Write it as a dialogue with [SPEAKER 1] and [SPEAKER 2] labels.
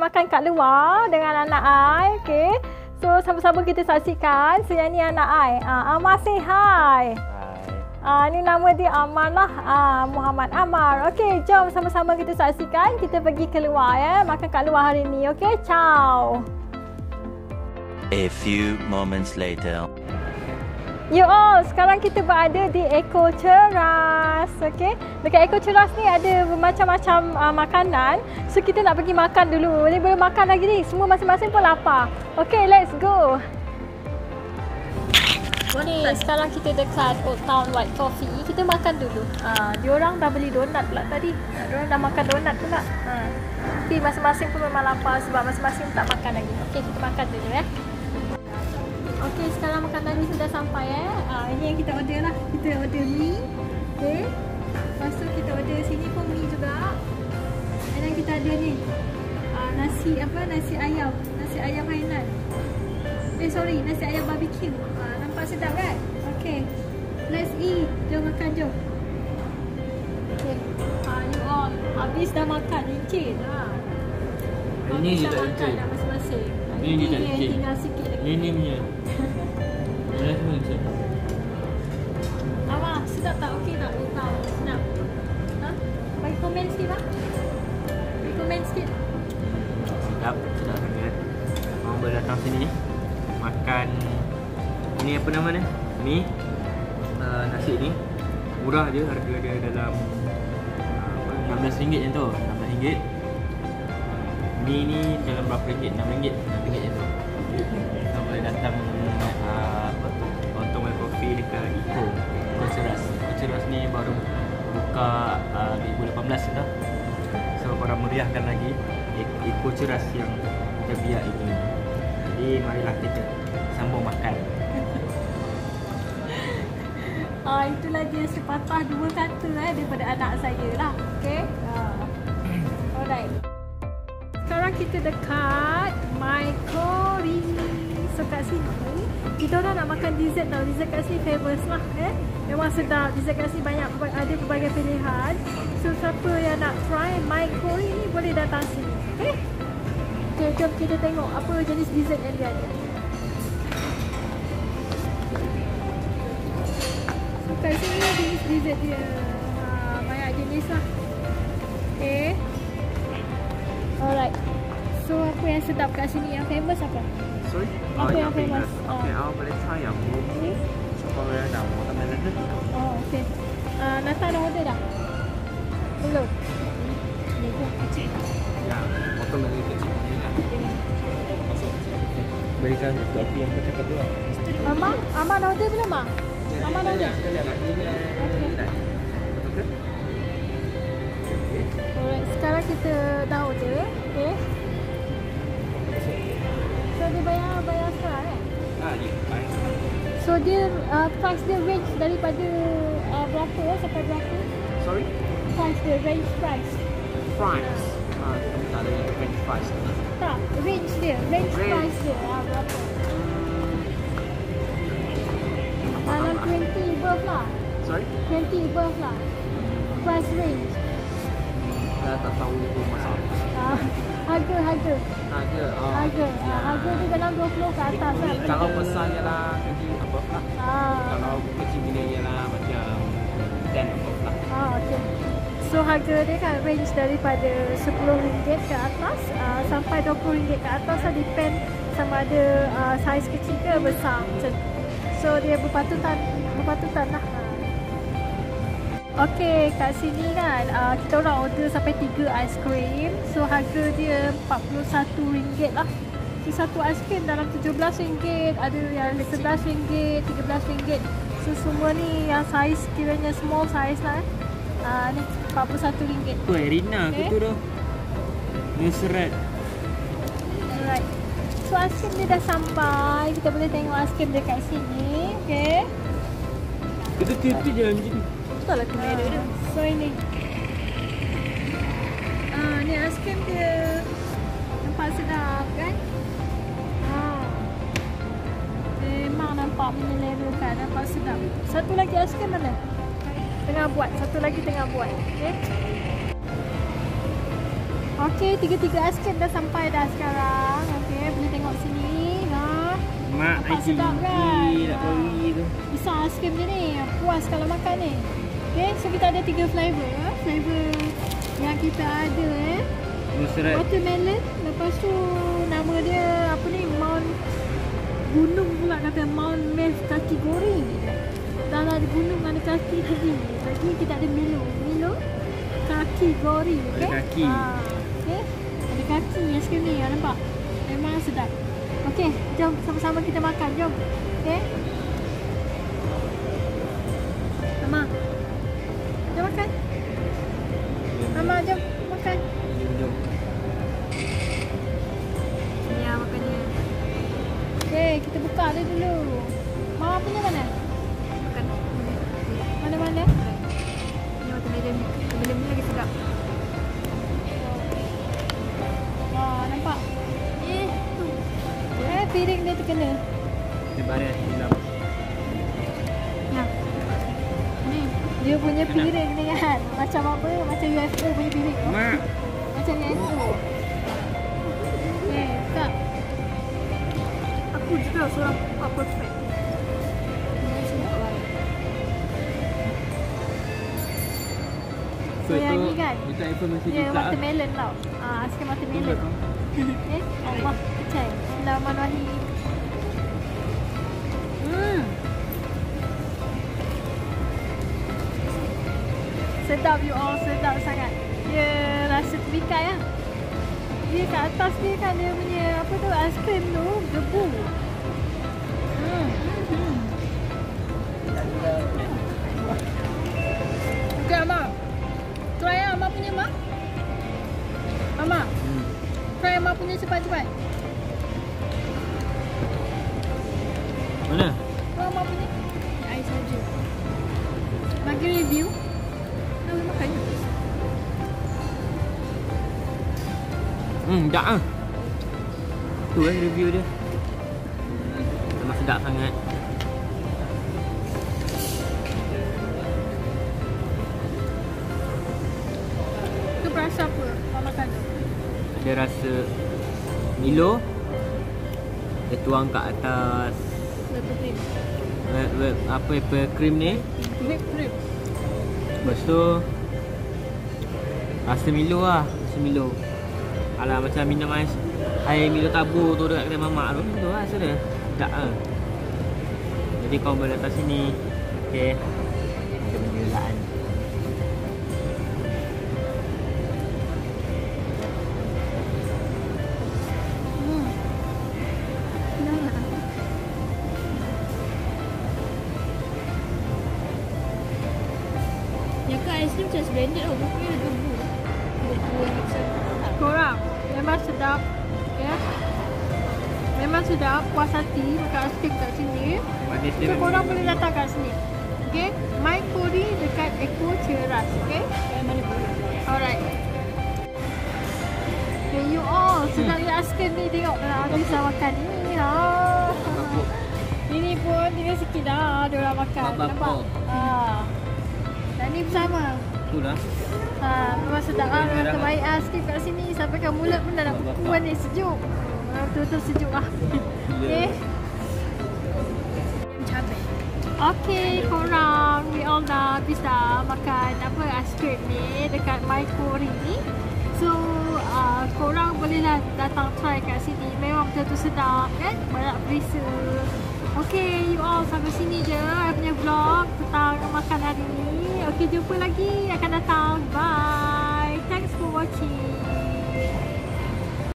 [SPEAKER 1] makan kat luar dengan anak I. Okay. So sama-sama kita saksikan. So yang ni anak I. Amar say hi. Ni nama dia Amar lah. Muhammad Amar. Okay, jom sama-sama kita saksikan. Kita pergi keluar ya. Makan kat luar hari ni. Okay, ciao.
[SPEAKER 2] A few moments later.
[SPEAKER 1] You all, sekarang kita berada di Eko Cheras. Okay. Dekat Eko Cheras ni ada bermacam-macam makanan. So kita nak pergi makan dulu. Ni belum makan lagi ni. Semua masing-masing pun lapar. Okay, let's go. Ni sekarang kita dekat Old Town White Coffee. Kita makan dulu. Diorang dah beli donat pula tadi. Diorang dah makan donat pula. Tapi masing-masing pun memang lapar sebab masing-masing tak makan lagi. Okay, kita makan dulu ya. Okey, sekarang makanan ni sudah sampai ini yang kita order lah. Kita order mi. Okey. Lepas tu kita order sini pun mi juga. Dan kita ada ni. Nasi ayam. Nasi ayam Hainan. Nasi ayam barbecue. Nampak sedap kan? Okey. Let's eat. Jom makan jom. Okey. You all habis dah makan licin lah.
[SPEAKER 3] Ini je tak licin.
[SPEAKER 1] Masing-masing.
[SPEAKER 3] Ini tak licin.
[SPEAKER 1] Tinggal sikit lagi.
[SPEAKER 3] Ini punya.
[SPEAKER 1] Awak sedap tak? Okey tak? Tahu sedap. Bagi komen sikit lah. Bagi komen sikit.
[SPEAKER 3] Sedap sangat. Orang boleh datang sini makan. Ini apa nama ni? Mi. Nasi ni murah je, harga dia dalam RM16 je tu. RM16. Mi ni dalam berapa ringgit? RM6 je tu. Kita boleh datang untuk MyKori dekat Eko Cheras. Eko Cheras ni baru buka 2018 dah. So korang meriahkan lagi Eko Cheras yang kita biar ini. Jadi marilah kita sambung makan.
[SPEAKER 1] Itulah dia sepatah dua kata daripada anak saya lah. Okay. Alright. Sekarang kita dekat MyKori. So kat sini kita orang nak makan dessert tau. Dessert kat sini famous lah. Memang sedap. Dessert kat sini banyak, ada pelbagai pilihan. So siapa yang nak try MyKori ni boleh datang sini. Okay, jom kita tengok apa jenis dessert yang dia ada. So kat sini jenis dessert dia banyak jenis lah. Okay. Alright. So apa yang sedap kat sini, yang famous apa?
[SPEAKER 3] Sorry?
[SPEAKER 1] Apa yang famous?
[SPEAKER 3] Okay, awak boleh try yang ini. Supaya dah watermelon tu.
[SPEAKER 1] Okay. Nata dah order dah? Belum? Ni pun kecil.
[SPEAKER 3] Ya, watermelon kecil. Berikan kopi yang kecil kedua.
[SPEAKER 1] Amar dah order belum, Mak? Amar dah order? Alright, sekarang kita dah order. Okay. So dia bayar sekarang
[SPEAKER 3] Ya,
[SPEAKER 1] So dia price dia range daripada berapa sampai berapa?
[SPEAKER 3] Sorry?
[SPEAKER 1] Price dia, range price.
[SPEAKER 3] Price. Kami tak ada range price.
[SPEAKER 1] Tak, range dia, price dia berapa? Dalam 20 above lah.
[SPEAKER 3] Sorry?
[SPEAKER 1] 20 above lah. Price range.
[SPEAKER 3] Saya tak tahu itu masalah.
[SPEAKER 1] Harga.
[SPEAKER 3] Harga
[SPEAKER 1] Harga dia dalam 20 ke atas lah.
[SPEAKER 3] Kalau besar je lah, kecil above lah. Kalau kecil gini je lah, macam 10 above lah.
[SPEAKER 1] Okay. So harga dia kan range daripada RM10 ke atas sampai RM20 ke atas lah, depend sama ada saiz kecil ke besar macam. So dia berpatutan lah. Okay, kat sini kan kita orang order sampai 3 aiskrim. So harga dia RM41 lah. So satu aiskrim dalam RM17, ada yang RM11, RM13. So semua ni yang saiz kiranya small size lah. Ni RM41.
[SPEAKER 3] Tu Rina aku tu dah. Dia seret.
[SPEAKER 1] Alright. So aiskrim dia dah sampai. Kita boleh tengok aiskrim dia kat sini. Okay.
[SPEAKER 3] Kita tiup-tiup je macam ni.
[SPEAKER 1] Betul lah kamera dia. So ini. Ni aiskrim dia. Nampak sedap kan? Memang nampak menyelerakan. Nampak sedap. Satu lagi aiskrim mana? Tengah buat. Satu lagi tengah buat. Okay. Okey, tiga-tiga aiskrim dah sampai dah sekarang. Okey, boleh tengok sini.
[SPEAKER 3] Mak,
[SPEAKER 1] nampak sedap kan?
[SPEAKER 3] nak beri tu.
[SPEAKER 1] Besar aiskrim dia ni. Puas kalau makan ni. Okey, so kita ada 3 flavor. Flavor yang kita ada watermelon. Lepas tu nama dia apa ni? Mount gunung pula kata Mount kaki gori. Dan ada gunung ada kaki tinggi. Lagi kita ada Milo kaki gori. Okay?
[SPEAKER 3] Ada kaki.
[SPEAKER 1] Okay. Ada kaki aiskrim ni. Nampak? Memang sedap. Okey, jom sama-sama kita makan. Jom. Okey. Mama. Jom makan. Mama, jom makan.
[SPEAKER 3] Jom.
[SPEAKER 1] Ya, makan dia. Okey, kita buka dia dulu. Mama punya mana? Makan. Mana-mana? Ini watermelon. Watermelon ni lagi sedap. Wah, nampak? Piring dia terkena.
[SPEAKER 3] Dia baris hilang.
[SPEAKER 1] Ya. Ni, dia punya piring ni kan. Macam apa? Macam UFO punya piring.
[SPEAKER 3] Mak.
[SPEAKER 1] Macam UFO. Okay, Kak. Aku juga seorang perfect. So yang ni kan? Dia watermelon tau. Aiskrim watermelon. Okay. Allah, kecil. Bismillahirrahmanirrahim. Sedap you all, sedap sangat. Dia rasa terikat lah. Dia kat atas dia kan dia punya apa tu aiskrim tu debu. Okay, Mak. Try lah Mak punya, Mak. Mama. Try Mak punya cepat-cepat.
[SPEAKER 3] Mana?
[SPEAKER 1] Try Mak punya. Air saja. Bagi review. Nak makan je.
[SPEAKER 3] Sedap ah. Tu review dia. Memang sedap sangat.
[SPEAKER 1] Tu rasa apa? Kau makan tu?
[SPEAKER 3] Ada rasa Milo. Dia tuang kat atas apa krim ni.
[SPEAKER 1] Whip cream.
[SPEAKER 3] Lepas tu rasa Milo lah. Rasa Milo. Alah macam minum air Milo tabur tu dekat kedai mamak tu. Tu lah rasa dia. Sedap lah. Jadi kau boleh datang sini. Okay. Ada penjualan.
[SPEAKER 1] Yang kat aiskrim macam blended tau. Bukannya debu. Debu yang macam korang memang sedap. Ya. Memang sedap. Puas hati makan aiskrim kat sini.
[SPEAKER 3] Manis dia.
[SPEAKER 1] So korang boleh datang kat sini. Okay. MyKori dekat Eko Cheras. Okay. Alright. Okay you all. Sedapnya aiskrim ni. Tengok habis dah makan ni. Ini pun tinggal sikit dah. Diorang makan. Nampak? Dan ni bersama.
[SPEAKER 3] Itulah.
[SPEAKER 1] Memang sedap lah. Memang terbaik aiskrim kat sini. Sampai kat mulut pun dah nak berkuan ni. Sejuk. Betul-betul sejuk lah. Okay. Okay korang. We all dah habis dah makan apa aiskrim ni dekat MyKori ni. So korang boleh lah datang try kat sini. Memang betul-betul sedap kan. Banyak perisa. Okay you all, sampai sini je I punya vlog tentang makan hari ni. Okay, jumpa lagi akan datang. Bye. Thanks for watching.